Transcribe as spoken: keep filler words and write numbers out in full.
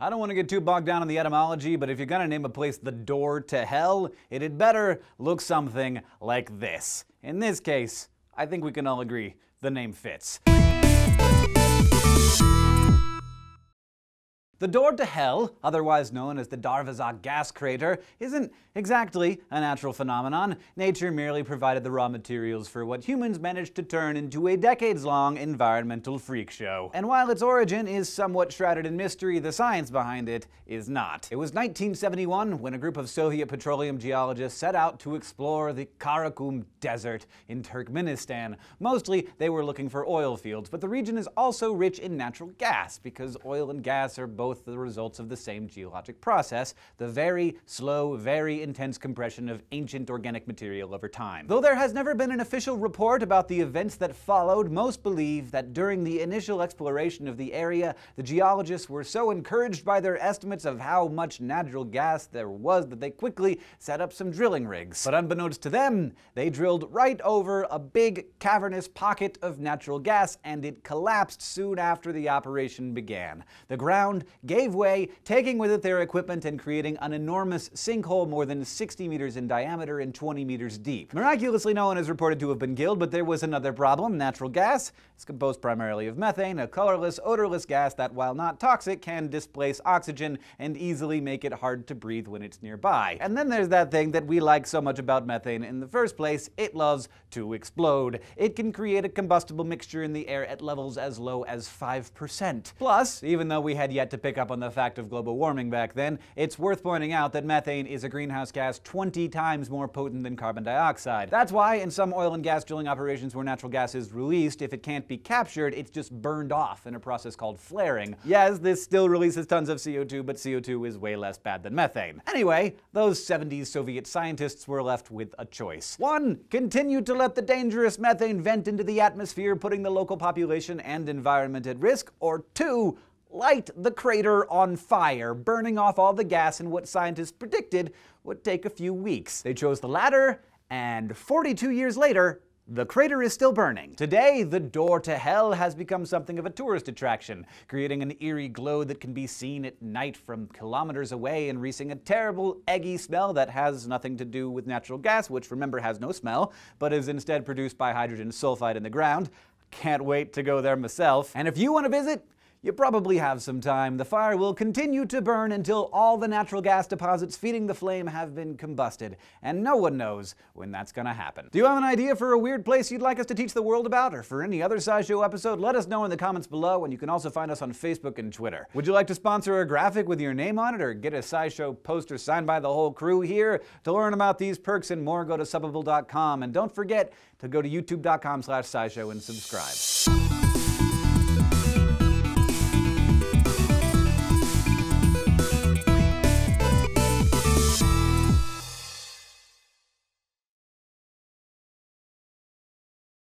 I don't want to get too bogged down in the etymology, but if you're gonna name a place the door to hell, it had better look something like this. In this case, I think we can all agree the name fits. The door to hell, otherwise known as the Darvazak gas crater, isn't exactly a natural phenomenon. Nature merely provided the raw materials for what humans managed to turn into a decades-long environmental freak show. And while its origin is somewhat shrouded in mystery, the science behind it is not. It was nineteen seventy-one when a group of Soviet petroleum geologists set out to explore the Karakum Desert in Turkmenistan. Mostly, they were looking for oil fields, but the region is also rich in natural gas, because oil and gas are both the results of the same geologic process, the very slow, very intense compression of ancient organic material over time. Though there has never been an official report about the events that followed, most believe that during the initial exploration of the area, the geologists were so encouraged by their estimates of how much natural gas there was that they quickly set up some drilling rigs. But unbeknownst to them, they drilled right over a big cavernous pocket of natural gas, and it collapsed soon after the operation began. The ground gave way, taking with it their equipment and creating an enormous sinkhole more than sixty meters in diameter and twenty meters deep. Miraculously, no one is reported to have been killed, but there was another problem. Natural gas is composed primarily of methane, a colorless, odorless gas that, while not toxic, can displace oxygen and easily make it hard to breathe when it's nearby. And then there's that thing that we like so much about methane in the first place: it loves to explode. It can create a combustible mixture in the air at levels as low as five percent. Plus, even though we had yet to pick up on the fact of global warming back then, it's worth pointing out that methane is a greenhouse gas twenty times more potent than carbon dioxide. That's why in some oil and gas drilling operations where natural gas is released, if it can't be captured, it's just burned off in a process called flaring. Yes, this still releases tons of C O two, but C O two is way less bad than methane. Anyway, those seventies Soviet scientists were left with a choice. One, continue to let the dangerous methane vent into the atmosphere, putting the local population and environment at risk, or two, light the crater on fire, burning off all the gas in what scientists predicted would take a few weeks. They chose the latter, and forty-two years later, the crater is still burning. Today, the door to hell has become something of a tourist attraction, creating an eerie glow that can be seen at night from kilometers away and releasing a terrible, eggy smell that has nothing to do with natural gas, which, remember, has no smell, but is instead produced by hydrogen sulfide in the ground. Can't wait to go there myself. And if you want to visit, you probably have some time. The fire will continue to burn until all the natural gas deposits feeding the flame have been combusted, and no one knows when that's gonna happen. Do you have an idea for a weird place you'd like us to teach the world about, or for any other SciShow episode? Let us know in the comments below, and you can also find us on Facebook and Twitter. Would you like to sponsor a graphic with your name on it, or get a SciShow poster signed by the whole crew here? To learn about these perks and more, go to subbable dot com, and don't forget to go to youtube dot com slash scishow and subscribe.